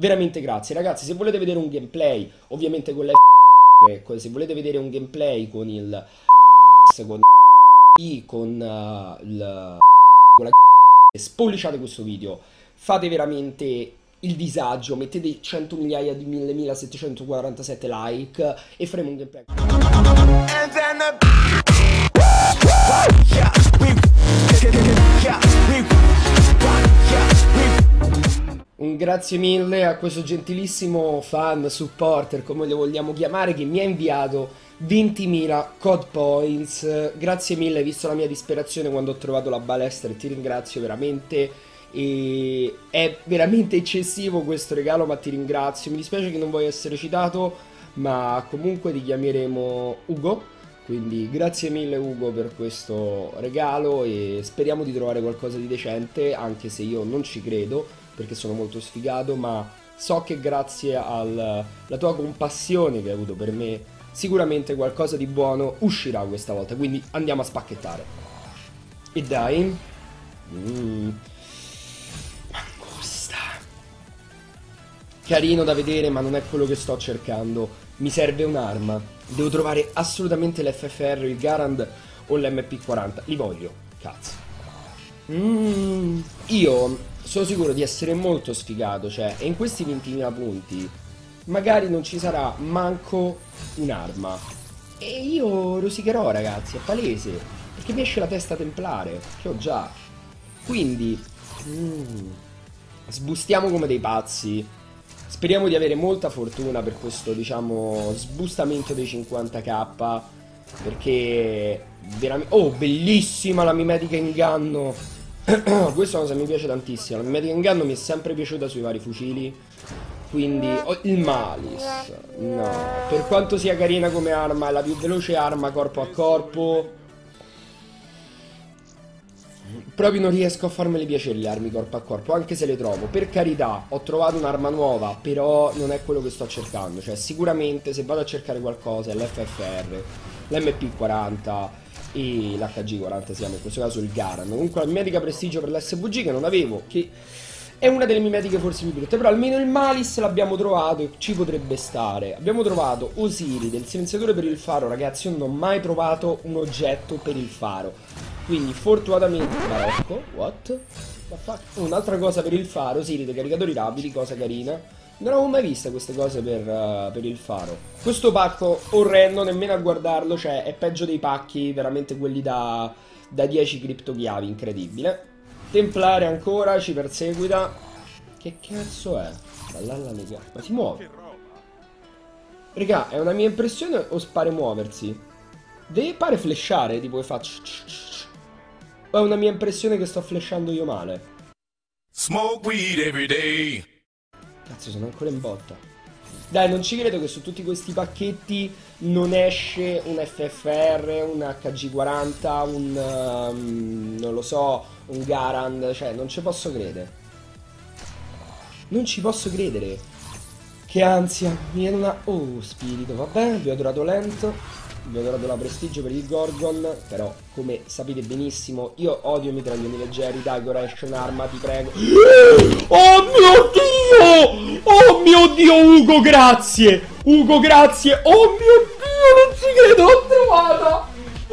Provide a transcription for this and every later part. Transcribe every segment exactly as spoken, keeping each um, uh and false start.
veramente grazie. Ragazzi, se volete vedere un gameplay, ovviamente con le f***e, se volete vedere un gameplay con il con i con uh, il con la spolliciate questo video, fate veramente il disagio, mettete cento migliaia di mille millesettecentoquarantasette like e faremo un gameplay. Un grazie mille a questo gentilissimo fan, supporter, come lo vogliamo chiamare, che mi ha inviato ventimila code points. Grazie mille, visto la mia disperazione quando ho trovato la balestra, e ti ringrazio veramente. E è veramente eccessivo questo regalo, ma ti ringrazio. Mi dispiace che non vuoi essere citato, ma comunque ti chiameremo Ugo. Quindi grazie mille Ugo per questo regalo e speriamo di trovare qualcosa di decente, anche se io non ci credo perché sono molto sfigato, ma so che grazie alla tua compassione che hai avuto per me sicuramente qualcosa di buono uscirà questa volta, quindi andiamo a spacchettare. E dai. Mm. Mangusta. Carino da vedere, ma non è quello che sto cercando. Mi serve un'arma. Devo trovare assolutamente l'F F R, il Garand o l'M P quaranta. Li voglio. Cazzo. Mm. Io sono sicuro di essere molto sfigato, cioè, e in questi ventimila punti magari non ci sarà manco un'arma. E io rosicherò, ragazzi, è palese, perché mi esce la testa templare, che ho già. Quindi, mm, sbustiamo come dei pazzi. Speriamo di avere molta fortuna per questo, diciamo, sbustamento dei cinquanta K, perché veramente... Oh, bellissima la mimetica inganno! Questa cosa mi piace tantissimo. La mimetica inganno mi è sempre piaciuta sui vari fucili. Quindi oh, il Malice, no, per quanto sia carina come arma, è la più veloce arma corpo a corpo. Proprio non riesco a farmeli piacere le armi corpo a corpo, anche se le trovo. Per carità, ho trovato un'arma nuova, però non è quello che sto cercando. Cioè sicuramente se vado a cercare qualcosa è l'F F R, l'M P quaranta e l'H G quaranta siamo, in questo caso il Garand. Comunque la mimetica prestigio per l'S V G che non avevo, che è una delle mimetiche forse più brutte, però almeno il Malice l'abbiamo trovato e ci potrebbe stare. Abbiamo trovato Osiri del silenziatore per il faro, ragazzi, io non ho mai trovato un oggetto per il faro. Quindi fortunatamente... Marocco, what? Un'altra cosa per il faro, Osiri dei caricatori rapidi, cosa carina. Non avevo mai viste queste cose per, uh, per il faro. Questo pacco orrendo, nemmeno a guardarlo, cioè è peggio dei pacchi, veramente quelli da, da dieci criptochiavi, incredibile. Templare ancora, ci perseguita. Che cazzo è? Ballalla mega. Ma si muove. Raga, è una mia impressione o pare muoversi? Deve pare flashare, tipo che faccio. O è una mia impressione che sto flashando io male? Smoke weed every day. Cazzo, sono ancora in botta. Dai, non ci credo che su tutti questi pacchetti non esce un F F R, un H G quaranta, un... Um, non lo so, un Garand. Cioè, non ci posso credere. Non ci posso credere. Che ansia. Mi viene una... Oh, spirito, vabbè, vi ho durato lento. Vi ho dato la prestigio per il Gorgon, però come sapete benissimo io odio i mitraglioni leggeri. Dai, Goration, arma, ti prego. Oh mio Dio! Oh mio Dio, Ugo, grazie! Ugo, grazie! Oh mio Dio, non ci credo, l'ho trovata!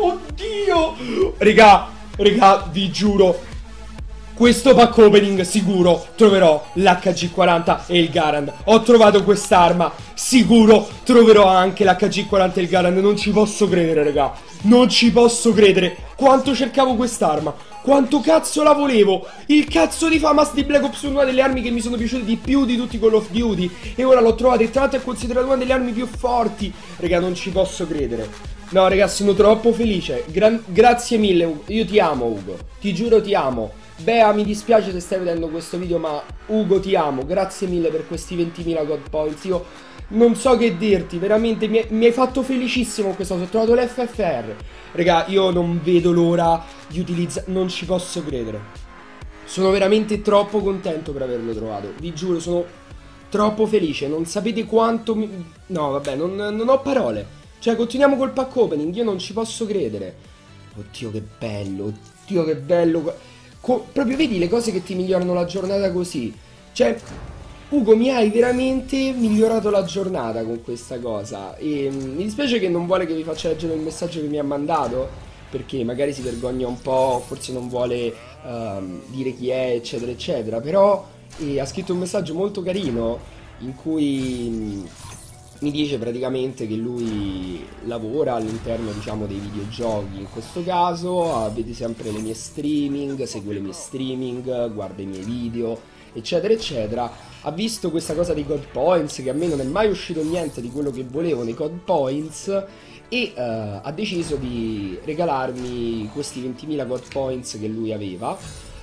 Oddio! Regà, regà, vi giuro, questo pack opening sicuro troverò l'H G quaranta e il Garand. Ho trovato quest'arma, sicuro troverò anche l'H G quaranta e il Garand. Non ci posso credere, raga. Non ci posso credere. Quanto cercavo quest'arma, quanto cazzo la volevo. Il cazzo di FAMAS di Black Ops, una delle armi che mi sono piaciute di più di tutti Call of Duty, e ora l'ho trovata e tra l'altro è considerata una delle armi più forti. Raga, non ci posso credere. No, raga, sono troppo felice. Gra grazie mille, Ugo. Io ti amo, Ugo. Ti giuro ti amo. Bea, mi dispiace se stai vedendo questo video, ma Ugo ti amo, grazie mille per questi ventimila God Points. Io non so che dirti, veramente mi, mi hai fatto felicissimo questa cosa. Ho trovato l'F F R. Raga, io non vedo l'ora di utilizzare, non ci posso credere. Sono veramente troppo contento per averlo trovato, vi giuro, sono troppo felice. Non sapete quanto mi... No, vabbè, non, non ho parole. Cioè, continuiamo col pack opening, io non ci posso credere. Oddio che bello, oddio che bello. Co proprio vedi le cose che ti migliorano la giornata così. Cioè, Ugo, mi hai veramente migliorato la giornata con questa cosa e mm, mi dispiace che non vuole che vi faccia leggere il messaggio che mi ha mandato perché magari si vergogna un po', forse non vuole ehm, dire chi è, eccetera, eccetera, però eh, ha scritto un messaggio molto carino in cui mm, mi dice praticamente che lui lavora all'interno, diciamo, dei videogiochi. In questo caso, ah, vede sempre le mie streaming, segue le mie streaming, guarda i miei video, eccetera, eccetera. Ha visto questa cosa dei God Points, che a me non è mai uscito niente di quello che volevo nei God Points, e eh, ha deciso di regalarmi questi ventimila God Points che lui aveva.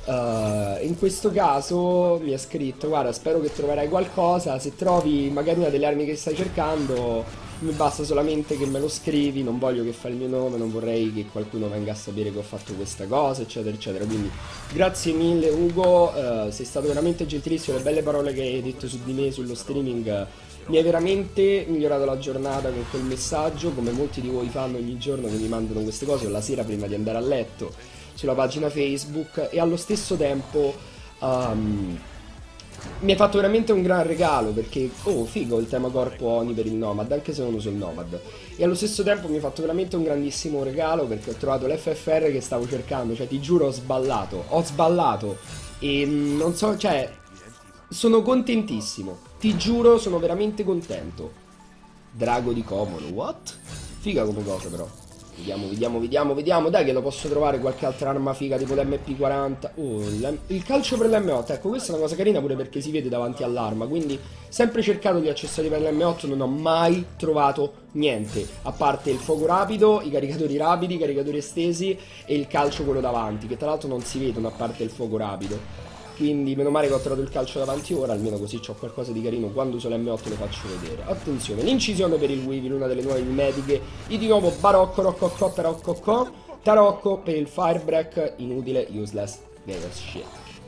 Uh, in questo caso mi ha scritto: guarda, spero che troverai qualcosa. Se trovi magari una delle armi che stai cercando, mi basta solamente che me lo scrivi. Non voglio che fai il mio nome, non vorrei che qualcuno venga a sapere che ho fatto questa cosa, eccetera, eccetera. Quindi grazie mille, Ugo. Uh, sei stato veramente gentilissimo. Le belle parole che hai detto su di me sullo streaming uh, mi hai veramente migliorato la giornata con quel messaggio, come molti di voi fanno ogni giorno che mi mandano queste cose o la sera prima di andare a letto sulla pagina Facebook, e allo stesso tempo um, mi hai fatto veramente un gran regalo perché, oh figo, il tema corpo Oni per il Nomad, anche se non uso il Nomad, e allo stesso tempo mi hai fatto veramente un grandissimo regalo perché ho trovato l'F F R che stavo cercando. Cioè ti giuro, ho sballato, ho sballato e mm, non so, cioè sono contentissimo, ti giuro, sono veramente contento. Drago di Comodo, what? Figa come cosa però. Vediamo, vediamo, vediamo, vediamo. Dai che lo posso trovare qualche altra arma figa tipo l'M P quaranta. Oh, l'M- il calcio per l'M otto. Ecco, questa è una cosa carina pure perché si vede davanti all'arma. Quindi, sempre cercato gli accessori per l'M otto, non ho mai trovato niente. A parte il fuoco rapido, i caricatori rapidi, i caricatori estesi e il calcio quello davanti, che tra l'altro non si vedono a parte il fuoco rapido. Quindi meno male che ho trovato il calcio davanti ora, almeno così c'ho qualcosa di carino. Quando uso l'M otto lo faccio vedere. Attenzione, l'incisione per il Weevil, una delle nuove mimetiche. E di nuovo Barocco, Roccocò, Taroccocò, Tarocco per il Firebreak, inutile, useless, Vegas shit.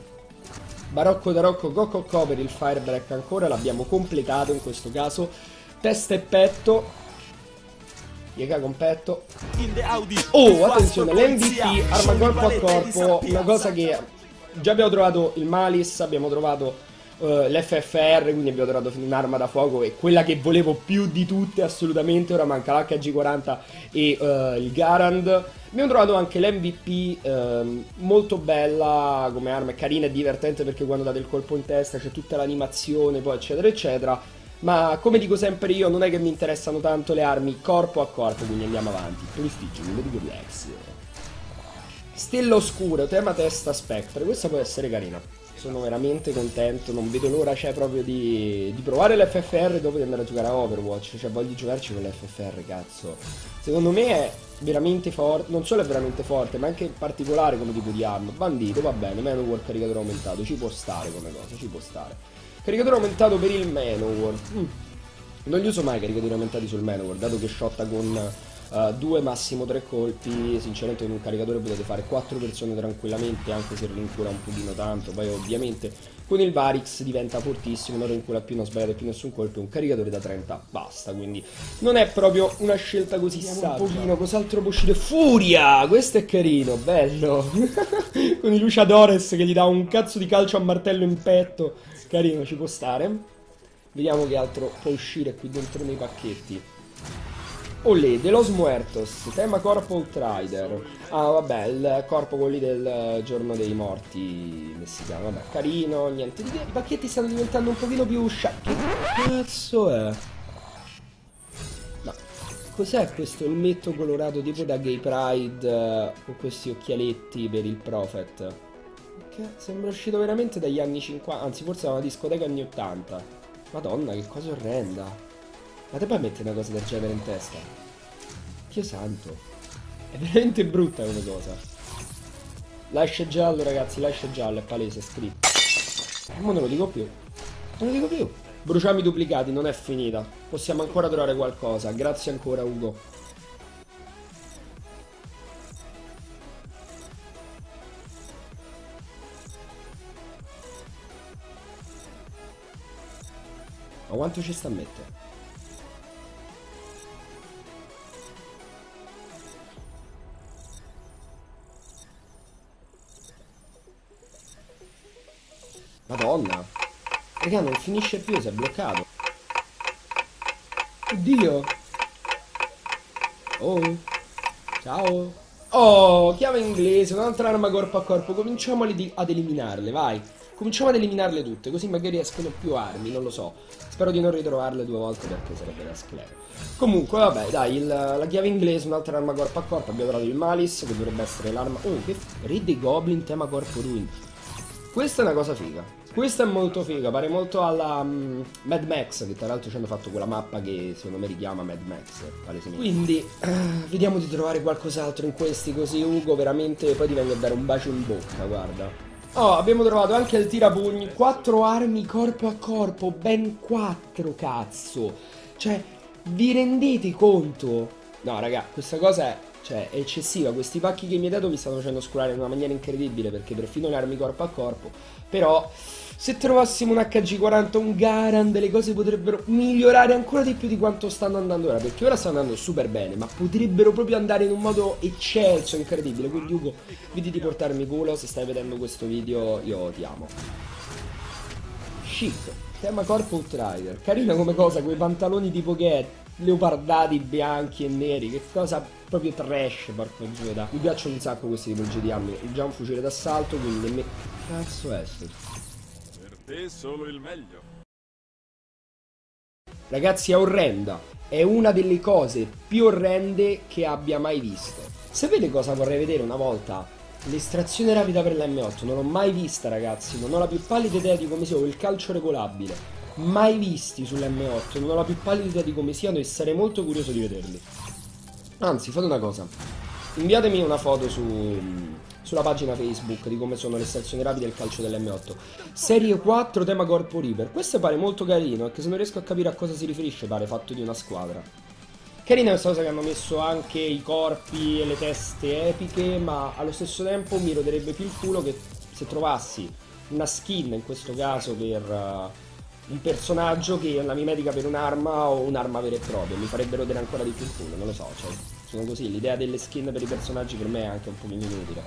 Barocco, Tarocco, Cococò per il Firebreak ancora, l'abbiamo completato in questo caso. Testa e petto. Piega con petto. Oh, attenzione, l'M V P, arma corpo a corpo, una cosa che... Già abbiamo trovato il Malice, abbiamo trovato uh, l'F F R, quindi abbiamo trovato un'arma da fuoco e quella che volevo più di tutte assolutamente. Ora manca l'H G quaranta e uh, il Garand. Abbiamo trovato anche l'M V P, uh, molto bella come arma, è carina e divertente perché quando date il colpo in testa c'è tutta l'animazione, poi eccetera eccetera. Ma come dico sempre io, non è che mi interessano tanto le armi corpo a corpo, quindi andiamo avanti. Prestigio, Medico Relax. Stella oscura, tema testa spectre, questa può essere carina. Sono veramente contento, non vedo l'ora, cioè, proprio di, di provare l'F F R dopo di andare a giocare a Overwatch. Cioè voglio giocarci con l'F F R, cazzo. Secondo me è veramente forte, non solo è veramente forte, ma anche particolare come tipo di arma. Bandito, va bene, Manowar caricatore aumentato, ci può stare come cosa, ci può stare. Caricatore aumentato per il Manowar. Mm. Non li uso mai caricatori aumentati sul Manowar, dato che shotta con... Uh, due massimo tre colpi, sinceramente con un caricatore potete fare quattro persone tranquillamente, anche se rincura un pochino tanto. Poi ovviamente con il Varix diventa fortissimo, non rincura più, non sbagliate più nessun colpo, è un caricatore da trenta, basta, quindi non è proprio una scelta così saggia. Un pochino, cos'altro può uscire? Furia! Questo è carino, bello! Con i Luciadores che gli dà un cazzo di calcio a martello in petto, carino, ci può stare. Vediamo che altro può uscire qui dentro nei pacchetti. Olè, De Los Muertos, tema corpo Outrider. Ah vabbè, il corpo quelli del giorno dei morti messicano, vabbè, carino, niente di che. I pacchetti stanno diventando un pochino più sciacchi. Che cazzo è? No, cos'è questo elmetto colorato tipo da Gay Pride uh, con questi occhialetti per il Prophet? Che sembra uscito veramente dagli anni cinquanta, anzi forse da una discoteca anni ottanta. Madonna, che cosa orrenda. Ma te puoi mettere una cosa del genere in testa? Dio santo. È veramente brutta come cosa. Lascia giallo, ragazzi, lascia giallo, è palese, è scritto. Ma non lo dico più. Non lo dico più. Bruciamo i duplicati, non è finita. Possiamo ancora trovare qualcosa. Grazie ancora, Ugo. Ma quanto ci sta a mettere? Madonna. Raga, non finisce più, si è bloccato. Oddio. Oh. Ciao. Oh, chiave inglese, un'altra arma corpo a corpo. Cominciamo ad eliminarle, vai. Cominciamo ad eliminarle tutte, così magari escono più armi, non lo so. Spero di non ritrovarle due volte perché sarebbe da sclero. Comunque, vabbè, dai, il, la chiave inglese, un'altra arma corpo a corpo. Abbiamo trovato il Malice, che dovrebbe essere l'arma... Oh, che... Re dei Goblin, tema corpo ruin. Questa è una cosa figa. Questa è molto figa, pare molto alla um, Mad Max, che tra l'altro ci hanno fatto quella mappa che secondo me richiama Mad Max, palesemente. Quindi, uh, vediamo di trovare qualcos'altro in questi, così Ugo veramente poi ti vengo a dare un bacio in bocca, guarda. Oh, abbiamo trovato anche il tirapugni, quattro armi corpo a corpo, ben quattro, cazzo. Cioè, vi rendete conto? No, raga, questa cosa è, cioè, è eccessiva. Questi pacchi che mi hai dato mi stanno facendo scolare in una maniera incredibile, perché perfino le armi corpo a corpo. Però, se trovassimo un H G quaranta, un Garand, le cose potrebbero migliorare ancora di più di quanto stanno andando ora, perché ora stanno andando super bene, ma potrebbero proprio andare in un modo eccelso, incredibile. Quindi Ugo, vedi di portarmi culo, se stai vedendo questo video io ti amo. Chic, tema corpo Outrider, carina come cosa, quei pantaloni tipo che è, leopardati bianchi e neri, che cosa proprio trash, porco Giuda. Mi piacciono un sacco questi tipologie di armi, già un fucile d'assalto, quindi me... cazzo è sto? È solo il meglio. Ragazzi, è orrenda. È una delle cose più orrende che abbia mai visto. Sapete cosa vorrei vedere una volta? L'estrazione rapida per l'M otto. Non l'ho mai vista, ragazzi. Non ho la più pallida idea di come sia. O il calcio regolabile. Mai visti sull'M otto. Non ho la più pallida idea di come siano e sarei molto curioso di vederli. Anzi, fate una cosa. Inviatemi una foto su... sulla pagina Facebook di come sono le stazioni rapide del calcio dell'M otto. Serie quattro, tema corpo Reaper. Questo pare molto carino, anche se non riesco a capire a cosa si riferisce, pare fatto di una squadra. Carina questa cosa che hanno messo anche i corpi e le teste epiche, ma allo stesso tempo mi roderebbe più il culo che se trovassi una skin, in questo caso per uh, un personaggio che è una mimetica per un'arma o un'arma vera e propria. Mi farebbe rodere ancora di più il culo, non lo so, cioè, sono così. L'idea delle skin per i personaggi per me è anche un pochino inutile.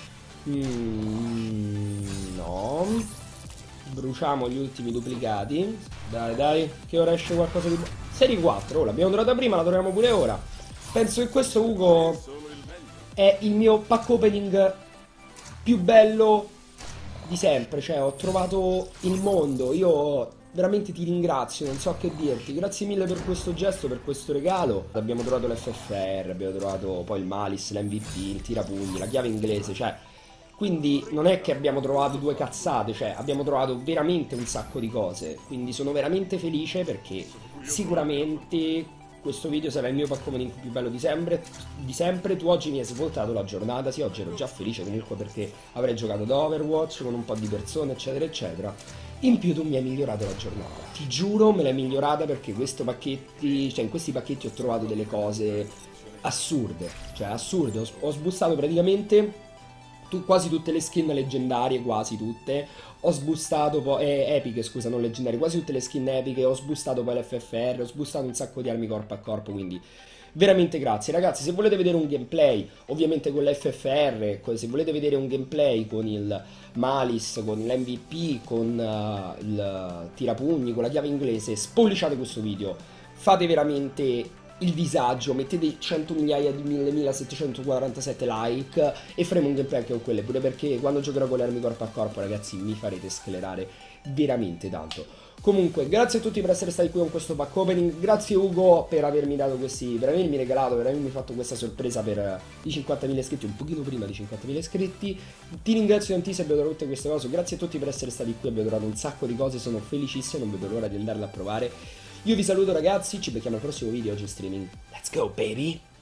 Mm, no. Bruciamo gli ultimi duplicati. Dai dai, che ora esce qualcosa di buono. Serie quattro, oh, l'abbiamo trovata prima, la troviamo pure ora. Penso che questo, Ugo, è il mio pack opening più bello di sempre. Cioè, ho trovato il mondo. Io veramente ti ringrazio, non so che dirti. Grazie mille per questo gesto, per questo regalo. Abbiamo trovato l'F F R, abbiamo trovato poi il Malice, l'M V P, il tirapugni, la chiave inglese, cioè... Quindi non è che abbiamo trovato due cazzate, cioè abbiamo trovato veramente un sacco di cose. Quindi sono veramente felice perché sicuramente questo video sarà il mio pack opening più bello di sempre, di sempre. Tu oggi mi hai svoltato la giornata, sì, oggi ero già felice comunque perché avrei giocato ad Overwatch con un po' di persone eccetera eccetera. In più tu mi hai migliorato la giornata, ti giuro me l'hai migliorata perché questi pacchetti, cioè in questi pacchetti ho trovato delle cose assurde, cioè assurde, ho, ho sbussato praticamente... quasi tutte le skin leggendarie, quasi tutte. Ho sbustato poi, eh, epiche scusa, non leggendarie, quasi tutte le skin epiche. Ho sbustato poi l'F F R, ho sbustato un sacco di armi corpo a corpo, quindi veramente grazie. Ragazzi, se volete vedere un gameplay, ovviamente con l'F F R, se volete vedere un gameplay con il Malice, con l'M V P, con uh, il tirapugni, con la chiave inglese, spolliciate questo video. Fate veramente... il disagio, mettete cento migliaia di millesettecentoquarantasette like e faremo un gameplay anche con quelle, pure perché quando giocherò con le armi corpo a corpo, ragazzi, mi farete sclerare veramente tanto. Comunque, grazie a tutti per essere stati qui con questo pack opening, grazie Ugo per avermi dato questi, per avermi regalato, per avermi fatto questa sorpresa per i cinquantamila iscritti, un pochino prima di cinquantamila iscritti. Ti ringrazio tantissimo, abbiamo tutte queste cose, grazie a tutti per essere stati qui, abbiamo trovato un sacco di cose, sono felicissimo, non vedo l'ora di andarle a provare. Io vi saluto ragazzi, ci becchiamo al prossimo video oggi in streaming. Let's go baby!